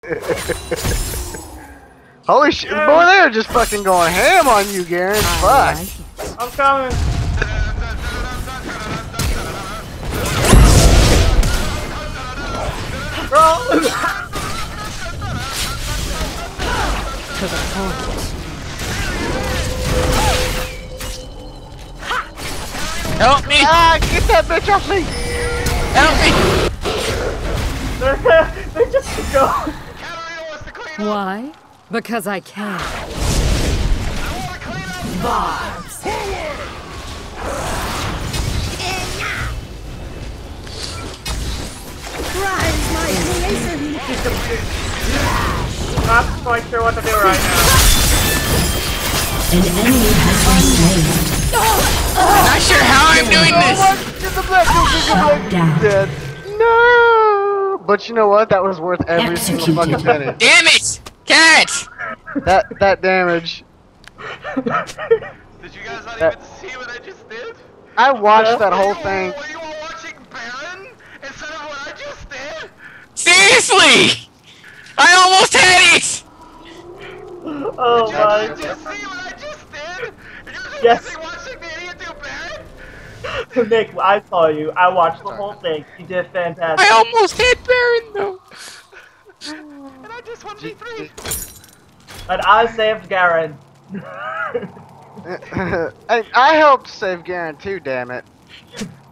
Holy shit, boy, they are just fucking going ham on you, Garens. Fuck. I'm coming. Bro. To the point. Help me! Ah, get that bitch off me! Help me! They just go. Why? Because I can. Barbs. Rise, my creation! Not quite sure what to do right now. An enemy has been slain. Not sure how I'm doing this! Get the black Down. dead. No! But you know what? That was worth every single fucking penny. Damn it! Catch! That damage. Did you guys not even see what I just did? I watched that whole thing. Were you all watching Baron instead of what I just did? Seriously! I almost had it! Oh Did my you just see what I just did? You're just Yes. busy watching the idiot do Baron? god. Nick, I saw you. I watched the whole thing. You did fantastic. I almost hit Baron though. And I just 1v3. And I saved Garen. I helped save Garen too, damn it.